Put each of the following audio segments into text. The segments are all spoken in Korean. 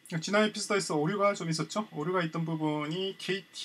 지난 에피소드에서 오류가 좀 있었죠. 오류가 있던 부분이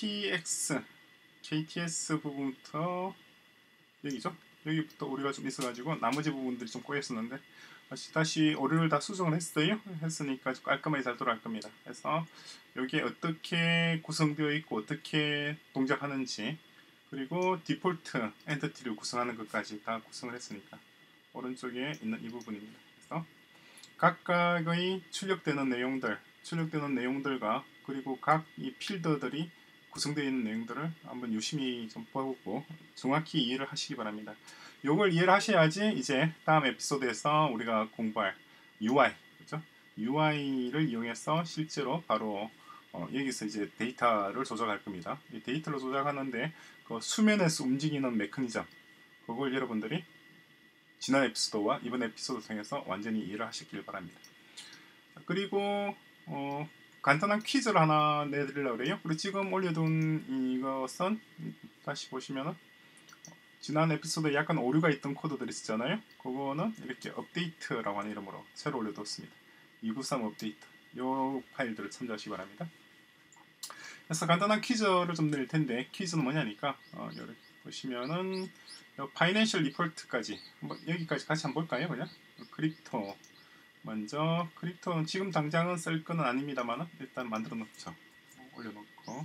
KTS 부분부터 여기죠. 여기부터 오류가 좀 있어가지고 나머지 부분들이 좀 꼬였었는데 다시 오류를 다 수정을 했어요. 했으니까 깔끔하게 잘 돌아갈 겁니다. 그래서 여기에 어떻게 구성되어 있고 어떻게 동작하는지, 그리고 디폴트 엔티티를 구성하는 것까지 다 구성을 했으니까 오른쪽에 있는 이 부분입니다. 그래서 각각의 출력되는 내용들과 그리고 각 이 필드들이 구성되어 있는 내용들을 한번 유심히 좀 보고 정확히 이해를 하시기 바랍니다. 이걸 이해를 하셔야지 이제 다음 에피소드에서 우리가 공부할 UI, 그렇죠? UI를 이용해서 실제로 바로 여기서 이제 데이터를 조작할 겁니다. 이 데이터를 조작하는데 그 수면에서 움직이는 메커니즘, 그걸 여러분들이 지난 에피소드와 이번 에피소드 통해서 완전히 이해를 하시길 바랍니다. 그리고 간단한 퀴즈를 하나 내드리려고 해요. 그리고 지금 올려둔 이것은 다시 보시면은 지난 에피소드에 약간 오류가 있던 코드들 있었잖아요. 그거는 이렇게 업데이트라고 하는 이름으로 새로 올려뒀습니다. 293 업데이트. 이 파일들을 참조하시기 바랍니다. 그래서 간단한 퀴즈를 좀 낼 텐데, 퀴즈는 뭐냐니까 이렇게 보시면은 파이낸셜 리포트까지 여기까지 같이 한번 볼까요? 그냥 크립토 먼저, 크립토는 지금 당장은 쓸 거는 아닙니다만 일단 만들어 놓죠. 올려놓고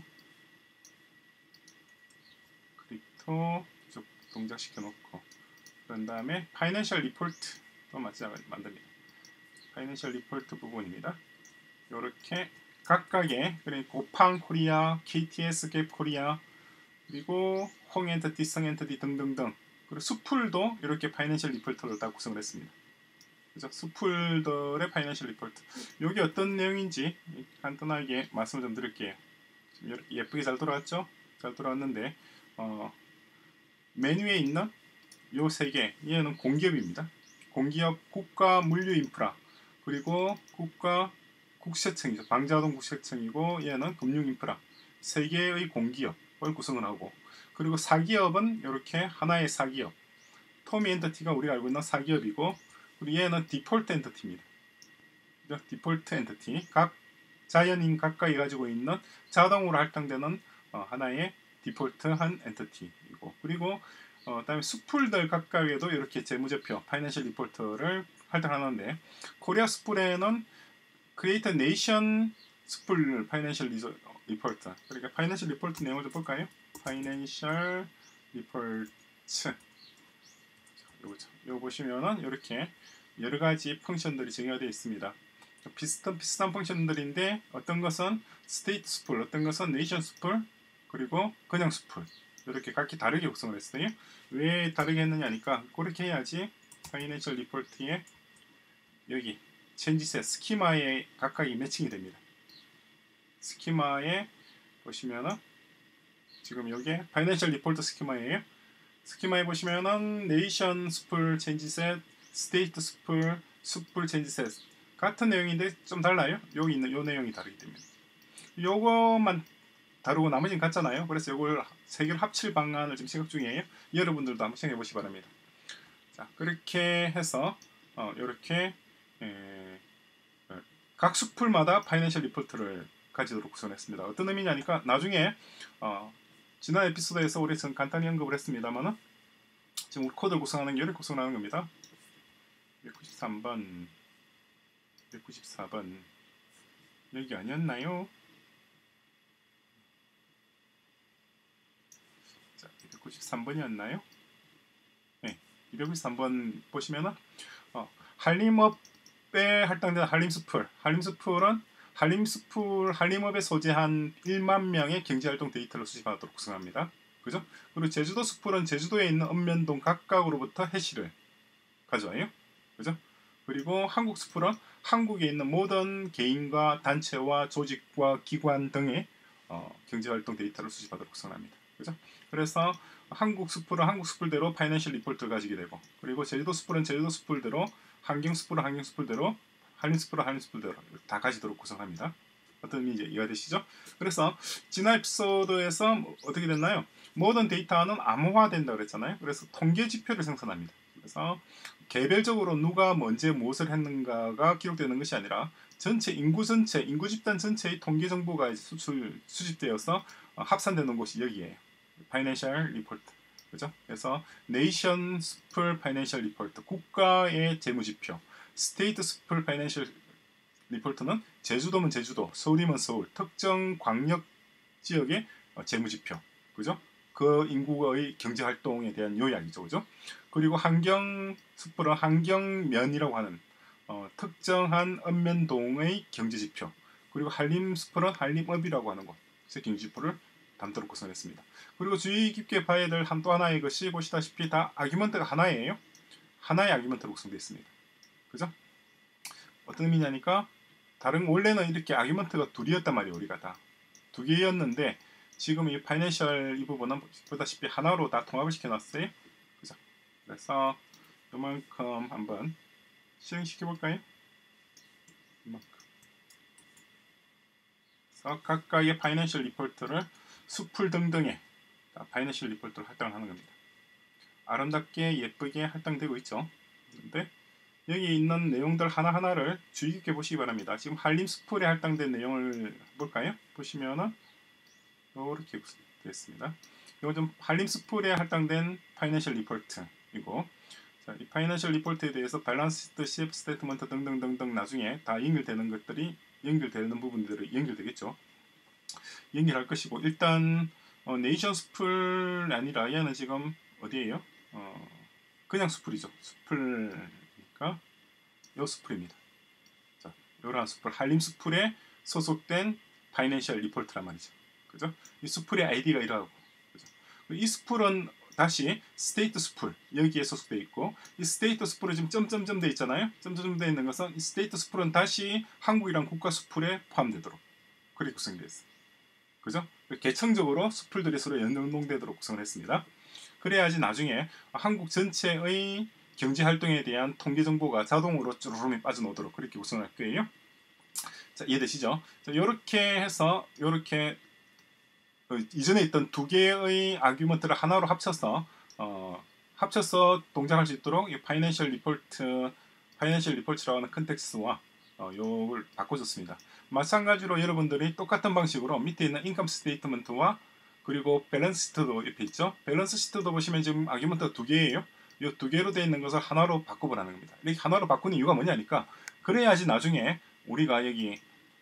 크립토 쭉 동작시켜 놓고, 그런 다음에 파이낸셜 리포트도 마찬가지 만듭니다. 파이낸셜 리포트 부분입니다. 이렇게 각각의, 그러니까 고팡 코리아, KTS 갭 코리아, 그리고 홍 엔티티, 성 엔티티 등등등, 그리고 수풀도 이렇게 파이낸셜 리포트를 다 구성을 했습니다. 그죠? 수풀들의 파이낸셜 리포트. 이게 어떤 내용인지 간단하게 말씀을 좀 드릴게요. 지금 이렇게 예쁘게 잘 돌아왔죠? 잘 돌아왔는데 메뉴에 있는 요 세 개, 얘는 공기업입니다. 공기업 국가 물류 인프라, 그리고 국가 국세청이죠. 방자동 국세청이고, 얘는 금융 인프라. 세 개의 공기업을 구성을 하고, 그리고 사기업은 이렇게 하나의 사기업. 토미 엔티티가 우리가 알고 있는 사기업이고, 그리고 얘는 디폴트 엔티티입니다. 디폴트 엔티티. 각 자연인 각각이 가지고 있는 자동으로 할당되는 하나의 디폴트한 엔티티이고, 그리고 다음에 수풀들 각각에도 이렇게 재무제표, 파이낸셜 리포트를 할당하는데, 코리아 수풀에는 크리에이터 네이션 수풀 파이낸셜 리포트, 그러니까 파이낸셜 리포트 내용을 좀 볼까요? 파이낸셜 리포트 이거 보시면은 이렇게 여러 가지 펑션들이 정의되어 있습니다. 비슷한 펑션들인데 어떤 것은 스테이트 수풀, 어떤 것은 네이션 수풀, 그리고 그냥 수풀, 이렇게 각기 다르게 구성을 했어요. 왜 다르게 했느냐니까 그렇게 해야지 파이낸셜 리포트에 여기 체인지셋 스키마에 각각이 매칭이 됩니다. 스키마에 보시면은 지금 여기에 파이낸셜 리포트 스키마예요. 스키마에 보시면은 네이션 수풀 체인지셋, 스테이트 수풀, 수풀 체인지셋 같은 내용인데 좀 달라요. 여기 있는 요 내용이 다르기 때문에. 요것만 다루고 나머지는 같잖아요. 그래서 요걸 세 개를 합칠 방안을 지금 생각 중이에요. 여러분들도 한번 생각해 보시기 바랍니다. 자, 그렇게 해서 이렇게 각 수풀마다 파이낸셜 리포트를 가지도록 구성했습니다. 어떤 의미냐니까 나중에 지난 에피소드에서 우리 지금 간단히 언급을 했습니다만은 지금 우리 코드를 구성하는 게 이렇게 구성하는 겁니다. 193번, 194번 여기 아니었나요? 자, 293번이었나요? 네, 293번 보시면은 한림업에 할당되는 한림수풀, 한림수풀은 한림업에 소재한 1만 명의 경제활동 데이터를 수집하도록 구성합니다. 그죠? 그리고 제주도 수풀은 제주도에 있는 읍면동 각각으로부터 해시를 가져와요. 그죠? 그리고 한국 수풀은 한국에 있는 모든 개인과 단체와 조직과 기관 등의 경제활동 데이터를 수집하도록 구성합니다. 그죠? 그래서 한국 수풀은 한국 수풀대로 파이낸셜 리포트를 가지게 되고, 그리고 제주도 수풀은 제주도 수풀대로, 환경 수풀은 환경 수풀대로, 한림 수풀은 한림 수풀대로 다 가지도록 구성합니다. 어떤 의미인지 이해가 되시죠? 그래서 지난 에피소드에서 어떻게 됐나요? 모든 데이터는 암호화된다 그랬잖아요. 그래서 통계 지표를 생산합니다. 그래서 개별적으로 누가 언제 무엇을 했는가가 기록되는 것이 아니라 전체 인구 집단 전체의 통계 정보가 수집되어서 합산되는 곳이 여기에요. 파이낸셜 리포트. 그죠? 그래서 네이션 스풀 파이낸셜 리포트, 국가의 재무지표. 스테이트 스풀 파이낸셜 리포트는 제주도면 제주도, 서울이면 서울, 특정 광역 지역의 재무지표. 그죠? 그 인구의 경제활동에 대한 요약이죠. 그죠? 그리고 환경 스풀은 환경면이라고 하는 특정한 읍면동의 경제지표. 그리고 한림 스풀은 한림읍이라고 하는 곳의 경제지표를 담도록 구성했습니다. 그리고 주의 깊게 봐야 될 또 하나의 것이 보시다시피 다 아규먼트가 하나예요. 하나의 아규먼트로 구성되어 있습니다. 그죠? 어떤 의미냐니까 다른 원래는 이렇게 아규먼트가 둘이었단 말이에요. 우리가 다 두 개였는데 지금 이 파이낸셜 이 부분은 보다시피 하나로 다 통합을 시켜놨어요. 그죠? 그래서 이만큼 한번 실행시켜 볼까요? 이만큼. 그래서 각각의 파이낸셜 리포트를 수풀 등등의 파이낸셜 리포트를 할당하는 겁니다. 아름답게 예쁘게 할당되고 있죠. 근데 여기 있는 내용들 하나하나를 주의 깊게 보시기 바랍니다. 지금 한림 스풀에 할당된 내용을 볼까요? 보시면은 이렇게 되어 있습니다. 이거 좀 한림 스풀에 할당된 파이낸셜 리포트이고, 자, 이 파이낸셜 리포트에 대해서 밸런스 시트, 스테이트먼트 등등등등 나중에 다 연결되는 것들이 연결되는 부분들이 연결되겠죠. 연결할 것이고, 일단 네이션 스풀이 아니라 얘는 지금 어디에요? 그냥 스풀이죠. 스풀이니까 요 스풀입니다. 자, 요런 스풀, 한림 스풀에 소속된 파이낸셜 리포트란 말이죠. 그죠? 이 스풀의 아이디가 이러하고, 그죠? 이 스풀은 다시 스테이트 스풀 여기에 소속되어 있고, 이 스테이트 스풀은 지금 점점점 되어 있잖아요. 점점점 되어 있는 것은 이 스테이트 스풀은 다시 한국이란 국가 스풀에 포함되도록 그렇게 구성되어 있어요. 그죠? 계층적으로 스풀들이 서로 연동되도록 구성을 했습니다. 그래야지 나중에 한국 전체의 경제활동에 대한 통계 정보가 자동으로 쭈루rum이 빠져나오도록 그렇게 구성할 거예요. 자, 이해되시죠? 자, 이렇게 해서 이렇게 이전에 있던 두 개의 아규먼트를 하나로 합쳐서 동작할 수 있도록 이 파이낸셜 리포트라고 하는 컨텍스트와 요걸 바꿔줬습니다. 마찬가지로 여러분들이 똑같은 방식으로 밑에 있는 인컴 스테이트먼트와 그리고 밸런스 시트도 옆에 있죠. 밸런스 시트도 보시면 지금 아규먼트가 두 개예요. 이 두 개로 되어 있는 것을 하나로 바꿔보라는 겁니다. 이렇게 하나로 바꾸는 이유가 뭐냐니까, 그래야지 나중에 우리가 여기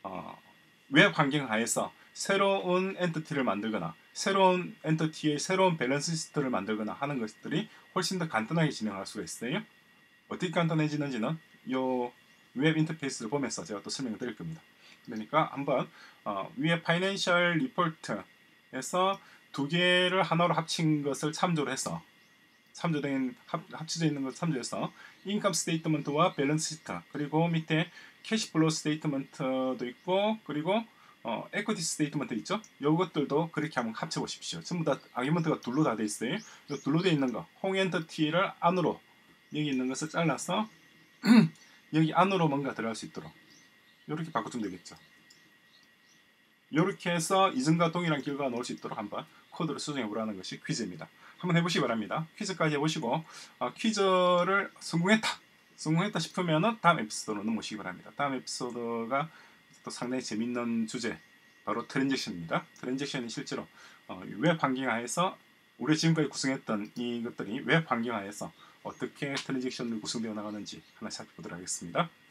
웹 환경 하에서 새로운 엔티티를 만들거나 새로운 엔티티의 새로운 밸런스 시트를 만들거나 하는 것들이 훨씬 더 간단하게 진행할 수가 있어요. 어떻게 간단해지는지는 이 웹 인터페이스를 보면서 제가 또 설명을 드릴 겁니다. 그러니까 한번 위에 파이낸셜 리포트에서 두 개를 하나로 합친 것을 참조로 해서 합쳐져 있는 것을 참조해서 인컴 스테이트먼트와 밸런스 시트, 그리고 밑에 캐시플로우 스테이트먼트도 있고, 그리고 에쿼티 스테이트먼트 있죠? 이것들도 그렇게 한번 합쳐 보십시오. 전부 다 아규먼트가 둘로 다 돼 있어요. 이 둘로 돼 있는 거, 홈 엔터티를 안으로 여기 있는 것을 잘라서 여기 안으로 뭔가 들어갈 수 있도록 이렇게 바꿔주면 되겠죠. 이렇게 해서 이전과 동일한 결과가 나올 수 있도록 한번 코드를 수정해 보라는 것이 퀴즈입니다. 한번 해보시기 바랍니다. 퀴즈까지 해보시고 퀴즈를 성공했다 싶으면 다음 에피소드로 넘으시기 바랍니다. 다음 에피소드가 또 상당히 재밌는 주제, 바로 트랜잭션입니다. 트랜잭션이 실제로 웹 환경 하에서 우리가 지금까지 구성했던 이것들이 웹 환경 하에서 어떻게 트랜잭션을 구성되어 나가는지 하나 살펴보도록 하겠습니다.